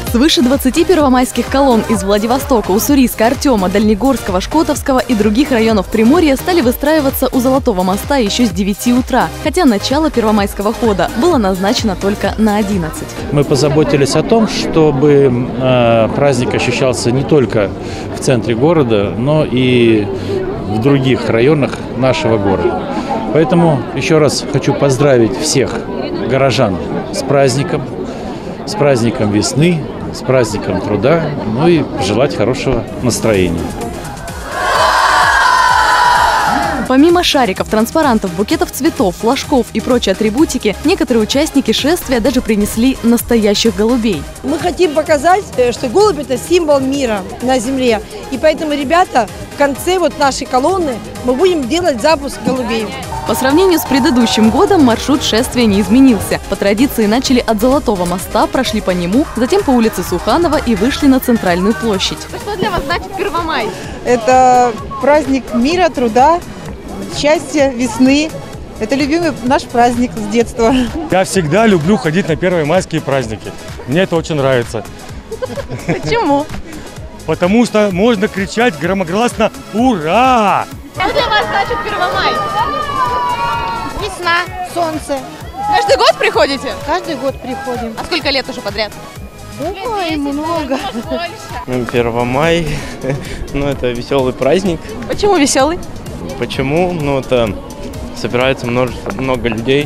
Свыше 20 первомайских колонн из Владивостока, Уссурийска, Артема, Дальнегорского, Шкотовского и других районов Приморья стали выстраиваться у Золотого моста еще с 9 утра, хотя начало первомайского хода было назначено только на 11. Мы позаботились о том, чтобы праздник ощущался не только в центре города, но и в других районах нашего города. Поэтому еще раз хочу поздравить всех горожан с праздником весны, с праздником труда, ну и пожелать хорошего настроения. Помимо шариков, транспарантов, букетов цветов, флажков и прочей атрибутики, некоторые участники шествия даже принесли настоящих голубей. Мы хотим показать, что голубь – это символ мира на земле. И поэтому, ребята, в конце нашей колонны мы будем делать запуск голубей. По сравнению с предыдущим годом маршрут шествия не изменился. По традиции начали от Золотого моста, прошли по нему, затем по улице Суханова и вышли на центральную площадь. Что для вас значит Первомай? Это праздник мира, труда, счастья, весны. Это любимый наш праздник с детства. Я всегда люблю ходить на первомайские праздники. Мне это очень нравится. Почему? Потому что можно кричать громогласно «Ура!». Что для вас значит Первомай? Весна, солнце. Каждый год приходите? Каждый год приходим. А сколько лет уже подряд? Ой, много. Первомай, это веселый праздник. Почему веселый? Почему? Это собирается много людей.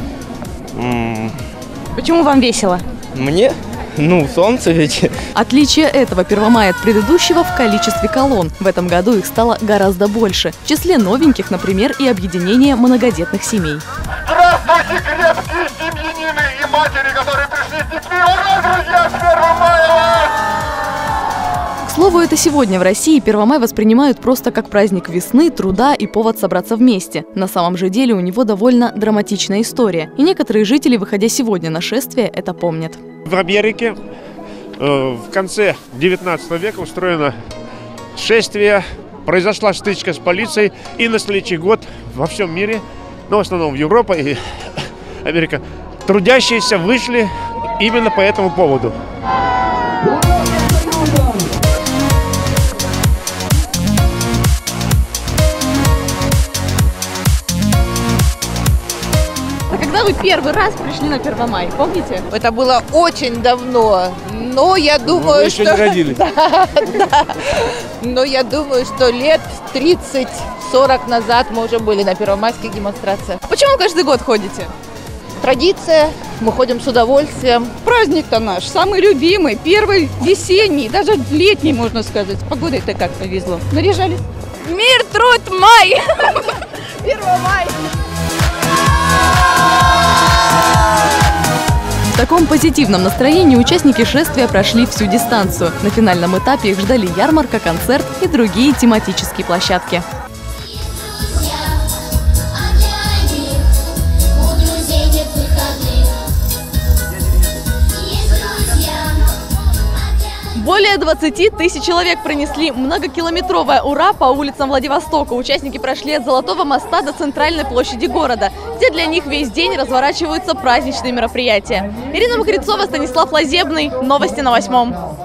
Почему вам весело? Мне? Солнце ведь. Отличие этого Первомая от предыдущего в количестве колонн. В этом году их стало гораздо больше. В числе новеньких, например, и объединение многодетных семей. Здравствуйте, крепкие семьянины и матери, которые пришли с детьми! Ура, друзья, с Первомаем! К слову, это сегодня в России Первомай воспринимают просто как праздник весны, труда и повод собраться вместе. На самом же деле у него довольно драматичная история. И некоторые жители, выходя сегодня на шествие, это помнят. В Америке в конце 19 века устроено шествие, произошла стычка с полицией, и на следующий год во всем мире, в основном в Европе и Америка, трудящиеся вышли именно по этому поводу. Когда вы первый раз пришли на Первомай, помните? Это было очень давно, но я думаю, еще не родились. Да. Но я думаю, что лет 30-40 назад мы уже были на первомайских демонстрациях. Почему каждый год ходите? Традиция, мы ходим с удовольствием. Праздник-то наш, самый любимый, первый весенний, даже летний, можно сказать. Погода-то как повезло. Наряжались. Мир, труд, май! Первомай! В таком позитивном настроении участники шествия прошли всю дистанцию. На финальном этапе их ждали ярмарка, концерт и другие тематические площадки. Более 20 тысяч человек пронесли многокилометровое «Ура» по улицам Владивостока. Участники прошли от Золотого моста до центральной площади города, где для них весь день разворачиваются праздничные мероприятия. Ирина Мокрицова, Станислав Лазебный. Новости на 8.